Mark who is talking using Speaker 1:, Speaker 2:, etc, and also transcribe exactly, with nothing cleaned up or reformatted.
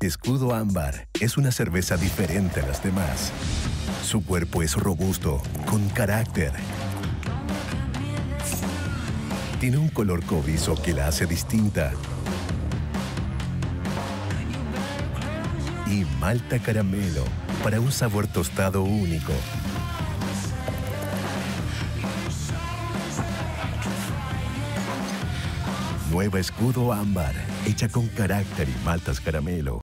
Speaker 1: Escudo Ámbar es una cerveza diferente a las demás. Su cuerpo es robusto, con carácter. Tiene un color cobrizo que la hace distinta. Y malta caramelo para un sabor tostado único. Nueva Escudo Ámbar, hecha con carácter y maltas caramelo.